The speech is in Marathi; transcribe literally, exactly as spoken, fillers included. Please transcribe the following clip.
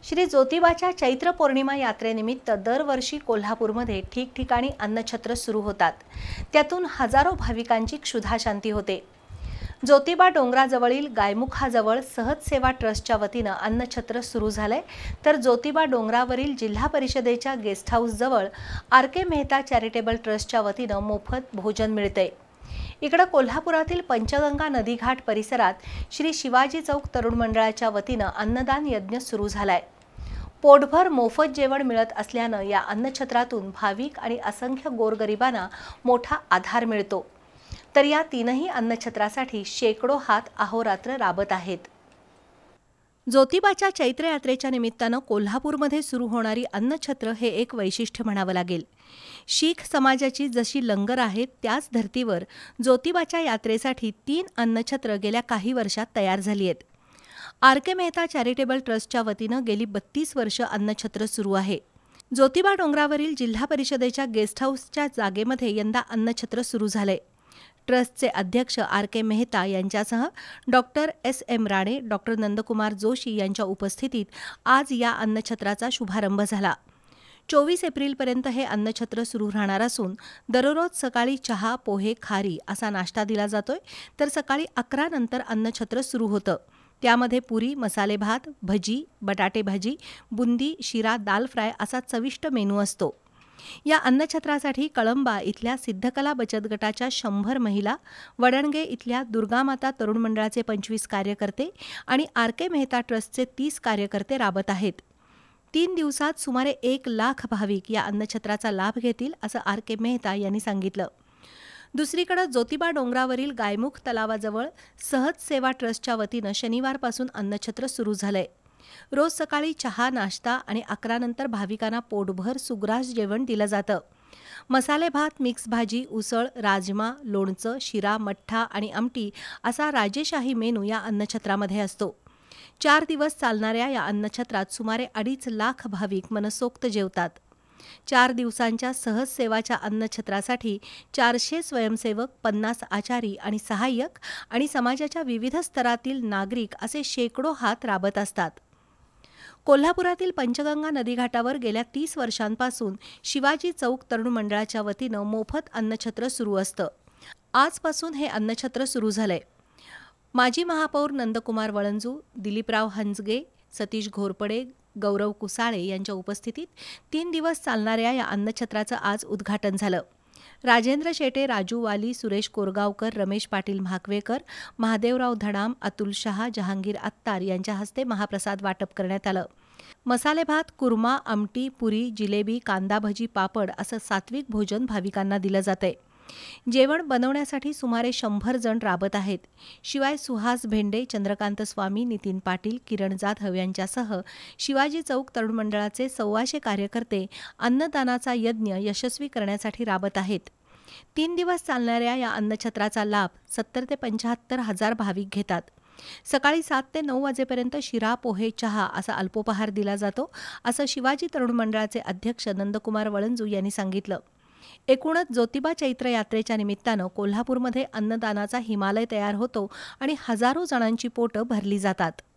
श्री ज्योतिबाच्या चैत्र पौर्णिमा यात्रेनिमित्त दरवर्षी कोल्हापूरमध्ये ठिकठिकाणी अन्नछत्र सुरू होतात। त्यातून हजारो भाविकांची क्षुधा शांती होते। ज्योतिबा डोंगराजवळील गायमुखाजवळ सहज सेवा ट्रस्टच्या वतीने अन्नछत्र सुरू झाले, तर ज्योतिबा डोंगरावरील जिल्हा परिषदेच्या गेस्ट हाऊस जवळ आर के मेहता चॅरिटेबल ट्रस्टच्या वतीने मोफत भोजन मिळते। इकडे कोल्हापुरातील पंचगंगा नदीघाट परिसरात श्री शिवाजी चौक तरुण मंडळाच्या वतीने अन्नदान यज्ञ सुरू झालाय। पोटभर मोफत जेवण मिळत असल्याने या अन्नछत्रातून भाविक आणि असंख्य गोरगरिबांना मोठा आधार मिळतो। तर या तीनही अन्नछत्रासाठी शेकडो हात अहोरात्र राबत आहेत। ज्योतिबाच्या चैत्र यात्रेच्या निमित्ताने कोल्हापूरमध्ये सुरू होणारी अन्नछत्र हे एक वैशिष्ट्य म्हणावं लागेल। शीख समाजाची जशी लंगर आहेत त्याच धर्तीवर ज्योतिबाच्या यात्रेसाठी तीन अन्नछत्र गेल्या काही वर्षात तयार झाली आहेत। आर के मेहता चॅरिटेबल ट्रस्टच्या वतीने गेली बत्तीस वर्ष अन्नछत्र सुरू आहे। ज्योतिबा डोंगरावरील जिल्हा परिषदेच्या गेस्ट हाऊसच्या जागेमध्ये यंदा अन्नछत्र सुरू झाले। ट्रस्टचे अध्यक्ष आर के मेहता यांच्यासह doctor S M Rane, doctor Nandkumar Joshi यांच्या उपस्थितीत आज या अन्नछत्राचा शुभारंभ झाला। चोवीस एप्रिलपर्यंत हे अन्नछत्र सुरू राहणार असून दररोज सकाळी चहा, पोहे, खारी असा नाश्ता दिला जातोय, तर सकाळी अकरा नंतर अन्नछत्र सुरू होतं। त्यामध्ये पुरी, मसाले भात, भजी, बटाटे भाजी, बुंदी, शिरा, दाल फ्राय असा चविष्ट मेनू असतो। या अन्नछत्रासाठी कळंबा इथल्या सिद्धकला बचत गटाच्या शंभर महिला, वडणगे इथल्या दुर्गामाता तरुण मंडळाचे पंचवीस कार्यकर्ते आणि आर के मेहता ट्रस्टचे तीस कार्यकर्ते राबत आहेत। तीन दिवसात सुमारे एक लाख भाविक या अन्नछत्राचा लाभ घेतील असं आर के मेहता यांनी सांगितलं। दुसरीकडे ज्योतिबा डोंगरावरील गायमुख तलावाजवळ सहज सेवा ट्रस्टच्या वतीनं शनिवारपासून अन्नछत्र सुरू झालंय। रोज सकाळी चहा, नाश्ता आणि अकरा नंतर भाविकांना पोटभर सुग्रास जेवण दिलं जातं। मसाले भात, मिक्स भाजी, उसळ, राजमा, लोणचं, शिरा, मठ्ठा आणि आमटी असा राजेशाही मेनू या अन्नछत्रामध्ये असतो। चार दिवस चालणाऱ्या या अन्नछत्रात सुमारे अडीच लाख भाविक मनसोक्त जेवतात। चार दिवसांच्या सहज सेवाच्या अन्नछत्रासाठी चारशे स्वयंसेवक, पन्नास आचारी आणि सहाय्यक आणि समाजाच्या विविध स्तरातील नागरिक असे शेकडो हात राबत असतात। कोल्हापुरातील पंचगंगा नदीघाटावर गेल्या तीस वर्षांपासून शिवाजी चौक तरुण मंडळाच्या वतीनं मोफत अन्नछत्र सुरू असतं। आजपासून हे अन्नछत्र सुरू झालंय। माजी महापौर नंदकुमार वळंजू, दिलीपराव हंजगे, सतीश घोरपडे, गौरव कुसाळे यांच्या उपस्थितीत तीन दिवस चालणाऱ्या या अन्नछत्राचं आज उद्घाटन झालं। राजेंद्र शेटे, राजू वाली, सुरेश कोरगावकर, रमेश पाटील म्हाकवेकर, महादेवराव धडाम, अतुल शहा, जहांगीर अत्तार यांच्या हस्ते महाप्रसाद वाटप करण्यात आलं। मसाले भात, कुर्मा, आमटी, पुरी, जिलेबी, कांदा भजी, पापड असं सात्विक भोजन भाविकांना दिलं जातंय। जेवण बनवण्यासाठी सुमारे शंभर जण राबत आहेत। शिवाय सुहास भेंडे, चंद्रकांत स्वामी, नितीन पाटील, किरण जाधव यांच्यासह शिवाजी चौक तरुण मंडळाचे सव्वाशे कार्यकर्ते अन्नदानाचा यज्ञ यशस्वी करण्यासाठी राबत आहेत। तीन दिवस चालणाऱ्या या अन्नछत्राचा लाभ सत्तर ते पंच्याहत्तर हजार भाविक घेतात। सकाळी सात ते नऊ वाजेपर्यंत शिरा, पोहे, चहा असा अल्पोपहार दिला जातो, असं शिवाजी तरुण मंडळाचे अध्यक्ष नंदकुमार वळंजू यांनी सांगितलं। एकूणच ज्योतिबा चैत्र यात्रेच्या निमित्तानं कोल्हापूरमध्ये अन्नदानाचा हिमालय तयार होतो आणि हजारो जणांची पोटं भरली जातात।